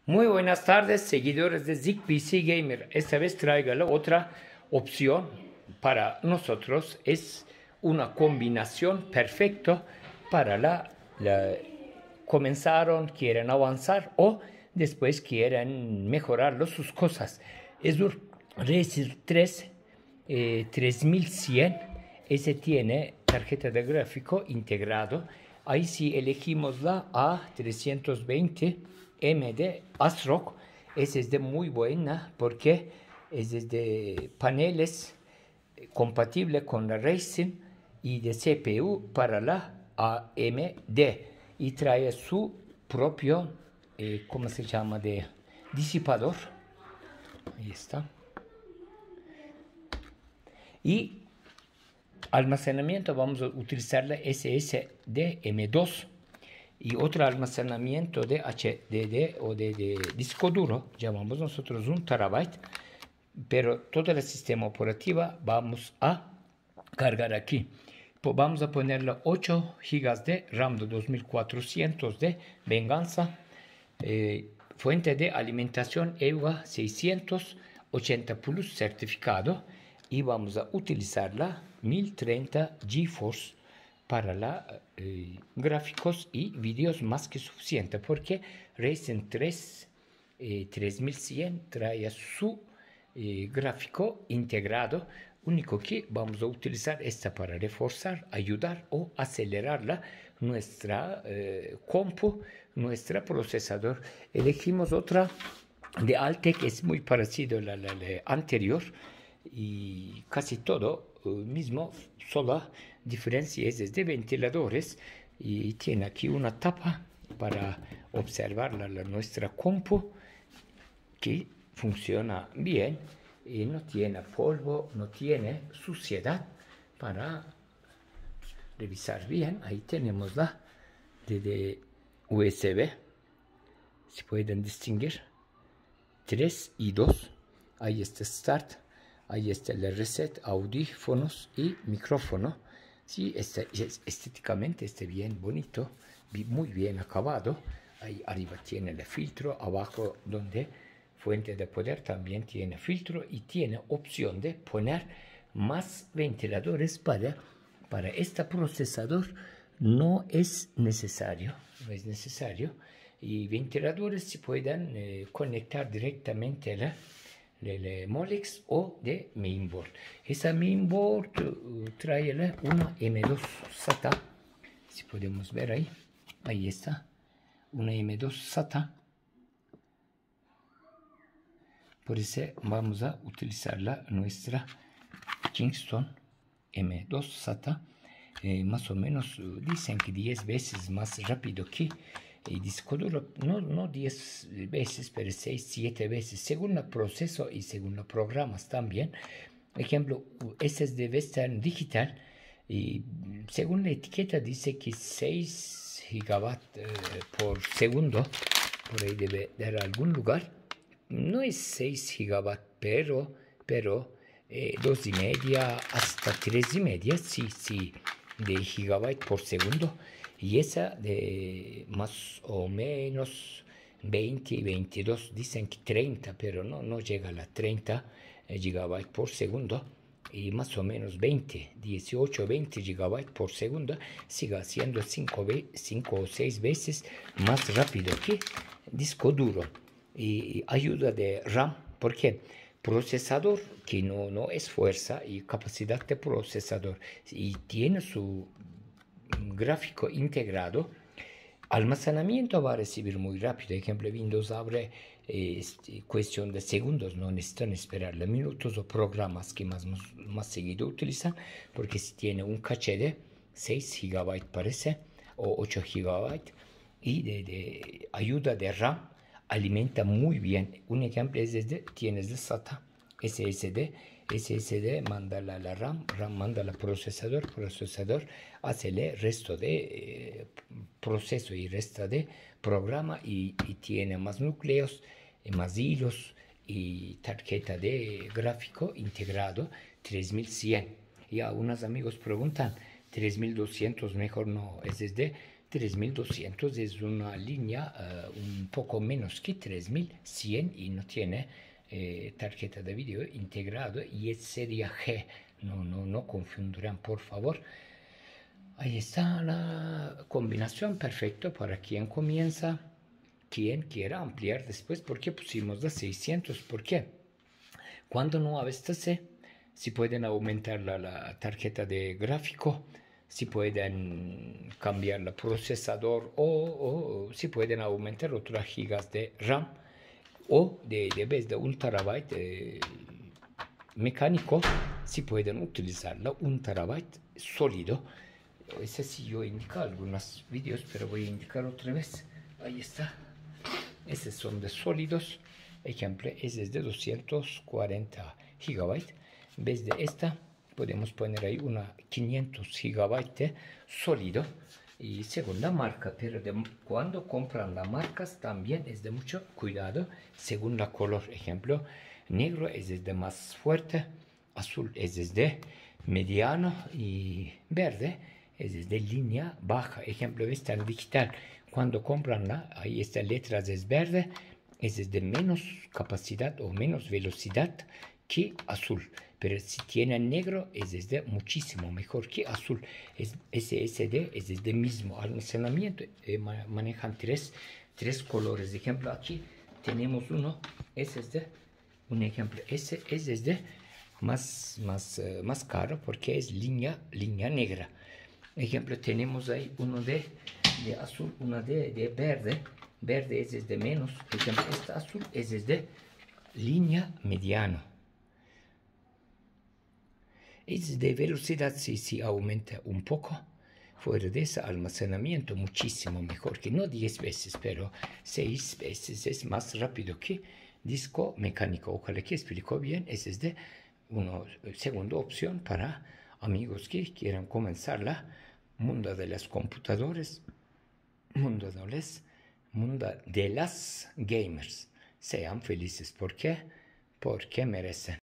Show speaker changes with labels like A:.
A: Muy buenas tardes, seguidores de Zik PC Gamer. Esta vez traigo la otra opción para nosotros. Es una combinación perfecta para comenzaron, quieren avanzar o después quieren mejorar sus cosas. Es un Razer 3 3100. Ese tiene tarjeta de gráfico integrado. Ahí sí elegimos la A320M de ASRock. Esa es de muy buena porque es de paneles compatible con la Ryzen y de CPU para la AMD. Y trae su propio, ¿cómo se llama? De disipador. Ahí está. Y almacenamiento vamos a utilizar la SSD M2 y otro almacenamiento de HDD o de disco duro, llamamos nosotros 1 terabyte, pero todo el sistema operativo vamos a cargar aquí. Vamos a ponerle 8 GB de RAM de 2400 de Venganza, fuente de alimentación EUA 680 Plus certificado, y vamos a utilizar la 1030 GeForce para gráficos y vídeos más que suficiente, porque Ryzen 3 3100 trae su gráfico integrado. Único que vamos a utilizar esta para reforzar, ayudar o acelerar nuestra compu, nuestro procesador. Elegimos otra de Altec, es muy parecido a la anterior y casi todo mismo, sola diferencia es de ventiladores, y tiene aquí una tapa para observar nuestra compu, que funciona bien y no tiene polvo, no tiene suciedad, para revisar bien. Ahí tenemos la de USB, si pueden distinguir 3 y 2. Ahí está Start, ahí está el reset, audífonos y micrófono. Sí, estéticamente está bien bonito, muy bien acabado. Ahí arriba tiene el filtro, abajo donde fuente de poder también tiene filtro, y tiene opción de poner más ventiladores para este procesador. No es necesario, y ventiladores se pueden conectar directamente a de Molex o de mainboard. Esa mainboard trae una M2 SATA, si podemos ver ahí está, una M2 SATA. Por eso vamos a utilizar nuestra Kingston M2 SATA, más o menos dicen que 10 veces más rápido que el disco duro, no 10 veces, pero 6, 7 veces, según el proceso y según los programas también. Por ejemplo, este es de Western Digital, y según la etiqueta dice que 6 GB por segundo, por ahí debe dar algún lugar. No es 6 GB, pero 2,5 hasta 3,5, sí, de gigabyte por segundo. Y esa de más o menos 20 y 22, dicen que 30, pero no llega a las 30 gigabytes por segundo. Y más o menos 18, 20 gigabytes por segundo, sigue siendo 5 o 6 veces más rápido que disco duro. Y ayuda de RAM, porque procesador que no es fuerza y capacidad de procesador, y tiene su gráfico integrado, almacenamiento va a recibir muy rápido. Por ejemplo, Windows abre cuestión de segundos, no necesitan esperar minutos, o programas que más seguido utilizan, porque si tiene un caché de 6 GB parece, o 8 GB, y de ayuda de RAM, alimenta muy bien. Un ejemplo es tienes de SATA, SSD manda la RAM manda al procesador hace el resto de proceso y resto de programa, y tiene más núcleos, más hilos, y tarjeta de gráfico integrado 3100. Y algunos amigos preguntan, 3200 mejor no, es 3200 es una línea un poco menos que 3100 y no tiene tarjeta de video integrado y es serie G. No confundirán, por favor. Ahí está la combinación perfecta para quien comienza, quien quiera ampliar después. ¿Por qué pusimos de 600? ¿Por qué? Cuando no abastece, si pueden aumentar la tarjeta de gráfico, si pueden cambiar el procesador o si pueden aumentar otras gigas de RAM o de vez de 1 terabyte mecánico, si pueden utilizarlo 1 terabyte sólido. Ese sí yo indico algunos vídeos, pero voy a indicar otra vez. Ahí está. Esos son de sólidos. Ejemplo, ese es de 240 gigabytes. En vez de esta, podemos poner ahí una 500 gigabytes sólido. Y segunda marca, pero cuando compran las marcas también es de mucho cuidado según la color. Ejemplo, negro es de más fuerte, azul es de mediano y verde es de línea baja. Ejemplo, esta en digital, cuando compran ahí esta letra es verde, es de menos capacidad o menos velocidad que azul. Pero si tienen negro, es de muchísimo mejor que azul. SSD es de mismo almacenamiento. Manejan tres colores. De ejemplo, aquí tenemos uno SSD. Un ejemplo, ese es de más caro porque es línea negra. Ejemplo, tenemos ahí uno de azul, uno de verde. Verde es de menos. Ejemplo, este azul es de línea mediano. Es de velocidad, si aumenta un poco. Fuera de ese almacenamiento, muchísimo mejor que no 10 veces, pero 6 veces es más rápido que disco mecánico. Ojalá que explicó bien. Esa es de una segunda opción para amigos que quieran comenzar la mundo de las computadoras, mundo de las gamers. Sean felices. ¿Por qué? Porque merecen.